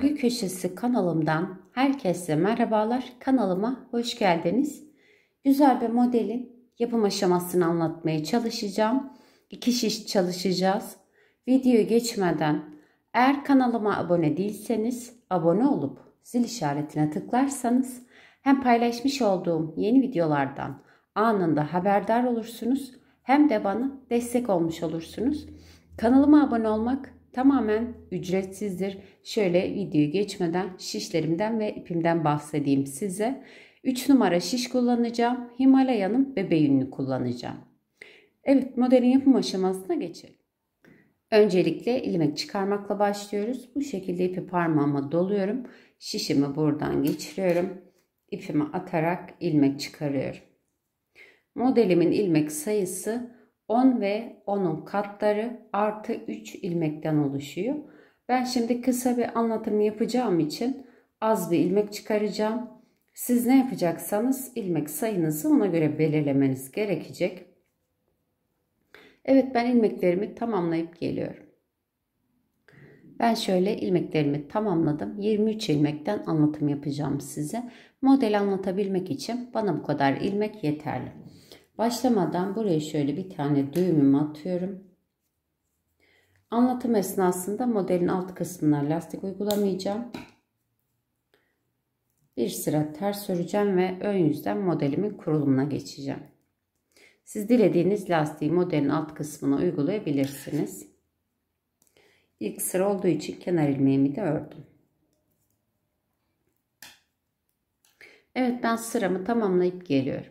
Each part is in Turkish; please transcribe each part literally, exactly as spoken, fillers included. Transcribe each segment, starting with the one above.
Örgü Köşesi kanalımdan herkese merhabalar. Kanalıma hoş geldiniz. Güzel bir modelin yapım aşamasını anlatmaya çalışacağım. İki şiş çalışacağız. Videoyu geçmeden eğer kanalıma abone değilseniz abone olup zil işaretine tıklarsanız hem paylaşmış olduğum yeni videolardan anında haberdar olursunuz hem de bana destek olmuş olursunuz. Kanalıma abone olmak tamamen ücretsizdir. Şöyle videoyu geçmeden şişlerimden ve ipimden bahsedeyim size. üç numara şiş kullanacağım. Himalaya'nın bebe yününü kullanacağım. Evet, modelin yapım aşamasına geçelim. Öncelikle ilmek çıkarmakla başlıyoruz. Bu şekilde ipi parmağıma doluyorum. Şişimi buradan geçiriyorum. İpimi atarak ilmek çıkarıyorum. Modelimin ilmek sayısı on ve onun katları artı üç ilmekten oluşuyor. Ben şimdi kısa bir anlatım yapacağım için az bir ilmek çıkaracağım. Siz ne yapacaksanız ilmek sayınızı ona göre belirlemeniz gerekecek. Evet, ben ilmeklerimi tamamlayıp geliyorum. Ben şöyle ilmeklerimi tamamladım. yirmi üç ilmekten anlatım yapacağım size. Model anlatabilmek için bana bu kadar ilmek yeterli. Başlamadan buraya şöyle bir tane düğümümü atıyorum. Anlatım esnasında modelin alt kısmına lastik uygulamayacağım. Bir sıra ters öreceğim ve ön yüzden modelimin kurulumuna geçeceğim. Siz dilediğiniz lastiği modelin alt kısmına uygulayabilirsiniz. İlk sıra olduğu için kenar ilmeğimi de ördüm. Evet, ben sıramı tamamlayıp geliyorum.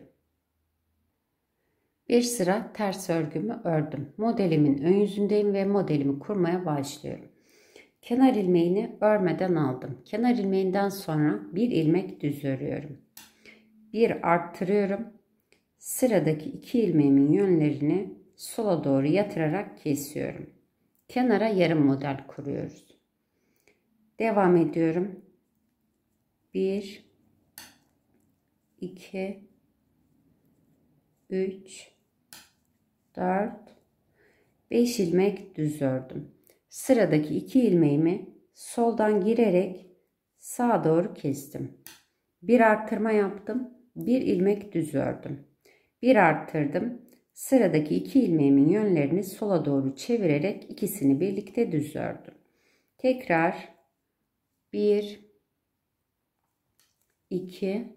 Bir sıra ters örgümü ördüm. Modelimin ön yüzündeyim ve modelimi kurmaya başlıyorum. Kenar ilmeğini örmeden aldım. Kenar ilmeğinden sonra bir ilmek düz örüyorum. Bir arttırıyorum. Sıradaki iki ilmeğimin yönlerini sola doğru yatırarak kesiyorum. Kenara yarım model kuruyoruz. Devam ediyorum. bir iki üç dört beş ilmek düz ördüm. Sıradaki iki ilmeğimi soldan girerek sağa doğru kestim. Bir arttırma yaptım. Bir ilmek düz ördüm. Bir arttırdım. Sıradaki iki ilmeğimin yönlerini sola doğru çevirerek ikisini birlikte düz ördüm. Tekrar bir iki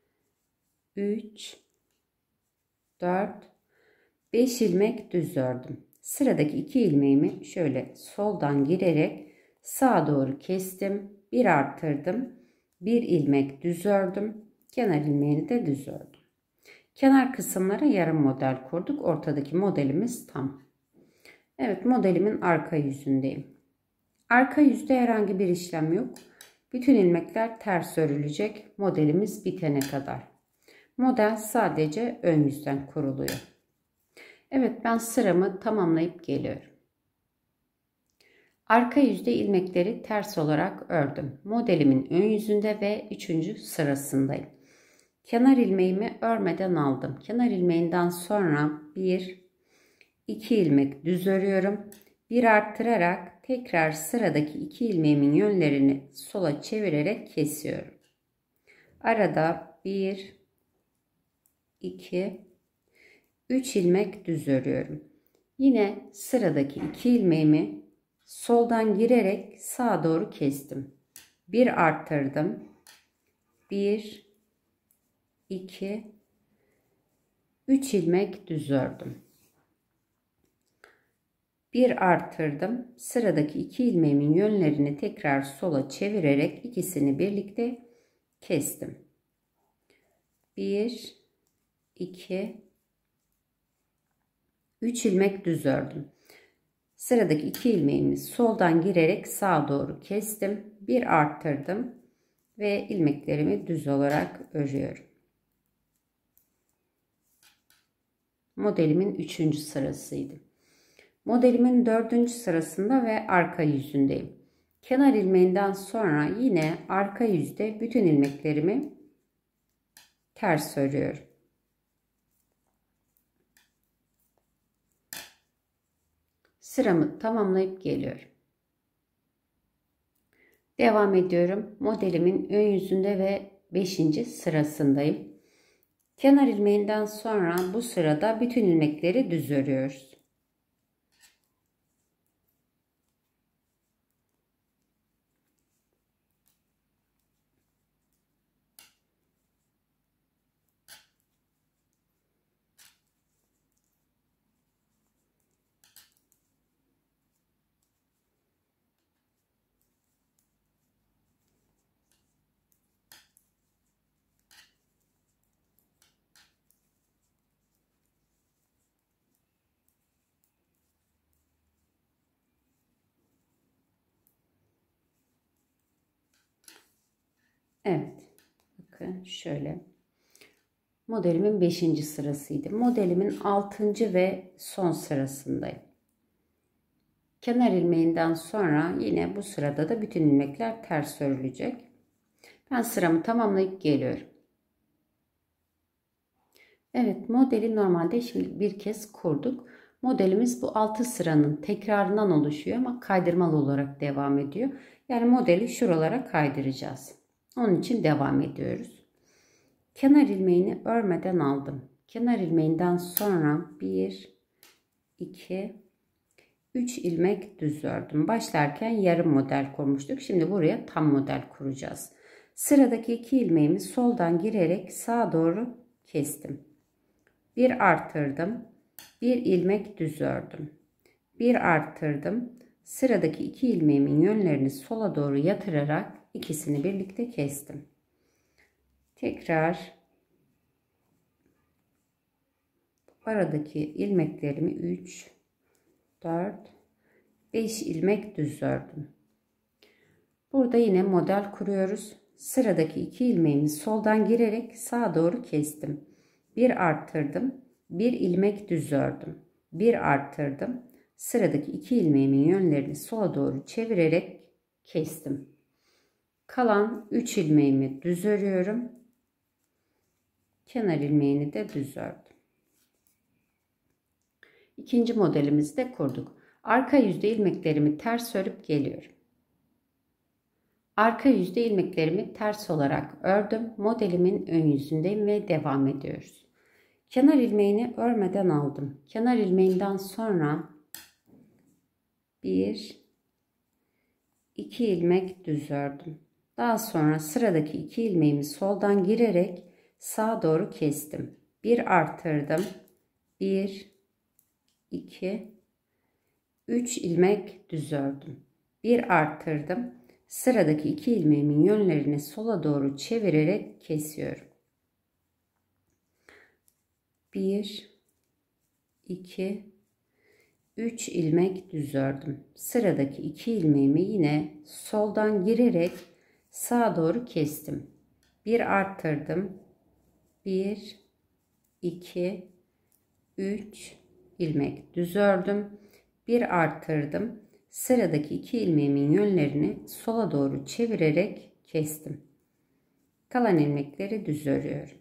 üç dört beş ilmek düz ördüm. Sıradaki iki ilmeğimi şöyle soldan girerek sağa doğru kestim. Bir arttırdım. Bir ilmek düz ördüm. Kenar ilmeğini de düz ördüm. Kenar kısımlara yarım model kurduk. Ortadaki modelimiz tam. Evet, modelimin arka yüzündeyim. Arka yüzde herhangi bir işlem yok. Bütün ilmekler ters örülecek modelimiz bitene kadar. Model sadece ön yüzden kuruluyor. Evet, ben sıramı tamamlayıp geliyorum. Arka yüzde ilmekleri ters olarak ördüm. Modelimin ön yüzünde ve üçüncü sırasındayım. Kenar ilmeğimi örmeden aldım. Kenar ilmeğinden sonra bir iki ilmek düz örüyorum. Bir arttırarak tekrar sıradaki iki ilmeğimin yönlerini sola çevirerek kesiyorum. Arada bir iki üç ilmek düz örüyorum. Yine sıradaki iki ilmeğimi soldan girerek sağa doğru kestim. Bir arttırdım. bir iki üç ilmek düz ördüm. Bir arttırdım. Sıradaki iki ilmeğimin yönlerini tekrar sola çevirerek ikisini birlikte kestim. bir iki üç ilmek düz ördüm. Sıradaki iki ilmeğimi soldan girerek sağa doğru kestim. Bir arttırdım ve ilmeklerimi düz olarak örüyorum. Modelimin üçüncü sırasıydı. Modelimin dördüncü sırasında ve arka yüzündeyim. Kenar ilmeğinden sonra yine arka yüzde bütün ilmeklerimi ters örüyorum. Sıramı tamamlayıp geliyorum. Devam ediyorum. Modelimin ön yüzünde ve beşinci sırasındayım. Kenar ilmeğinden sonra bu sırada bütün ilmekleri düz örüyoruz. Evet. Bakın şöyle. Modelimin beşinci sırasıydı. Modelimin altıncı ve son sırasındayım. Kenar ilmeğinden sonra yine bu sırada da bütün ilmekler ters örülecek. Ben sıramı tamamlayıp geliyorum. Evet, modeli normalde şimdi bir kez kurduk. Modelimiz bu altı sıranın tekrarından oluşuyor ama kaydırmalı olarak devam ediyor. Yani modeli şuralara kaydıracağız. Onun için devam ediyoruz. Kenar ilmeğini örmeden aldım. Kenar ilmeğinden sonra bir, iki, üç ilmek düz ördüm. Başlarken yarım model kurmuştuk. Şimdi buraya tam model kuracağız. Sıradaki iki ilmeğimi soldan girerek sağa doğru kestim. Bir artırdım. Bir ilmek düz ördüm. Bir arttırdım. Sıradaki iki ilmeğimin yönlerini sola doğru yatırarak ikisini birlikte kestim. Tekrar aradaki ilmeklerimi üç, dört, beş ilmek düz ördüm. Burada yine model kuruyoruz. Sıradaki iki ilmeğimi soldan girerek sağa doğru kestim. Bir arttırdım. Bir ilmek düz ördüm. Bir arttırdım. Sıradaki iki ilmeğimin yönlerini sola doğru çevirerek kestim. Kalan üç ilmeğimi düz örüyorum. Kenar ilmeğini de düz ördüm. İkinci modelimizi de kurduk. Arka yüzde ilmeklerimi ters örüp geliyorum. Arka yüzde ilmeklerimi ters olarak ördüm. Modelimin ön yüzündeyim ve devam ediyoruz. Kenar ilmeğini örmeden aldım. Kenar ilmeğinden sonra bir, iki ilmek düz ördüm. Daha sonra sıradaki iki ilmeğimi soldan girerek sağa doğru kestim. Bir artırdım. bir, iki, üç ilmek düz ördüm. Bir artırdım. Sıradaki iki ilmeğimin yönlerini sola doğru çevirerek kesiyorum. bir, iki, üç ilmek düz ördüm. Sıradaki iki ilmeğimi yine soldan girerek sağa doğru kestim. Bir arttırdım. bir, iki, üç ilmek düz ördüm. Bir arttırdım. Sıradaki iki ilmeğimin yönlerini sola doğru çevirerek kestim. Kalan ilmekleri düz örüyorum.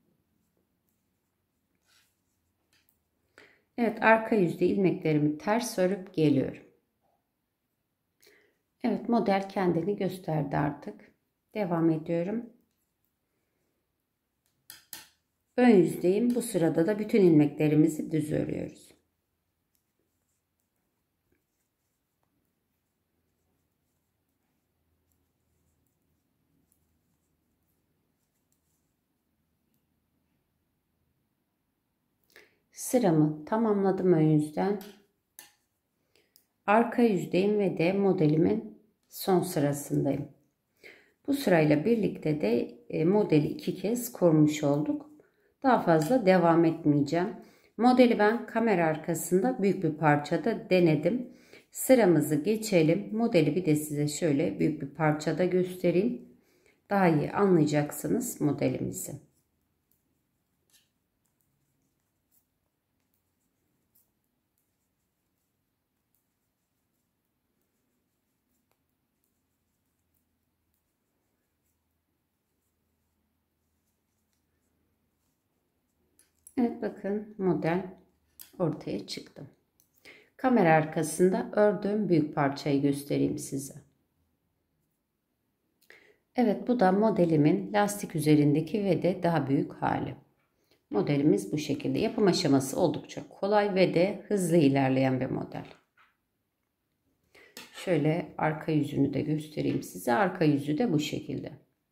Evet, arka yüzde ilmeklerimi ters örüp geliyorum. Evet, model kendini gösterdi artık. Devam ediyorum. Ön yüzdeyim. Bu sırada da bütün ilmeklerimizi düz örüyoruz. Sıramı tamamladım ön yüzden. Arka yüzdeyim ve de modelimin son sırasındayım. Bu sırayla birlikte de modeli iki kez kurmuş olduk. Daha fazla devam etmeyeceğim. Modeli ben kamera arkasında büyük bir parçada denedim. Sıramızı geçelim. Modeli bir de size şöyle büyük bir parçada göstereyim. Daha iyi anlayacaksınız modelimizi. Evet, bakın model ortaya çıktı. Kamera arkasında ördüğüm büyük parçayı göstereyim size. Evet, bu da modelimin lastik üzerindeki ve de daha büyük hali. Modelimiz bu şekilde. Yapım aşaması oldukça kolay ve de hızlı ilerleyen bir model. Şöyle arka yüzünü de göstereyim size. Arka yüzü de bu şekilde.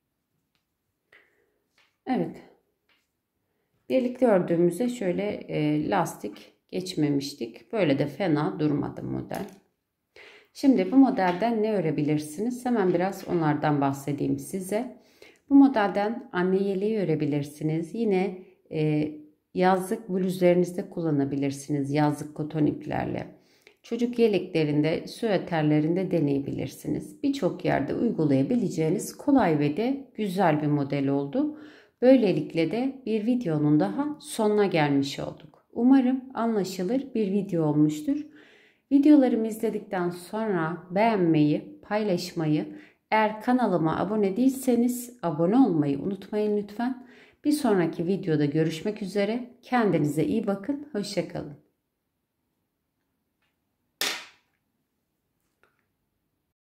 Evet. Birlikte ördüğümüzde şöyle e, lastik geçmemiştik. Böyle de fena durmadı model. Şimdi bu modelden ne örebilirsiniz? Hemen biraz onlardan bahsedeyim size. Bu modelden anne yeleği örebilirsiniz. Yine e, yazlık bluzlarınızda kullanabilirsiniz. Yazlık koton iplerle. Çocuk yeleklerinde, süveterlerinde deneyebilirsiniz. Birçok yerde uygulayabileceğiniz kolay ve de güzel bir model oldu. Böylelikle de bir videonun daha sonuna gelmiş olduk. Umarım anlaşılır bir video olmuştur. Videolarımı izledikten sonra beğenmeyi, paylaşmayı, eğer kanalıma abone değilseniz abone olmayı unutmayın lütfen. Bir sonraki videoda görüşmek üzere. Kendinize iyi bakın. Hoşça kalın.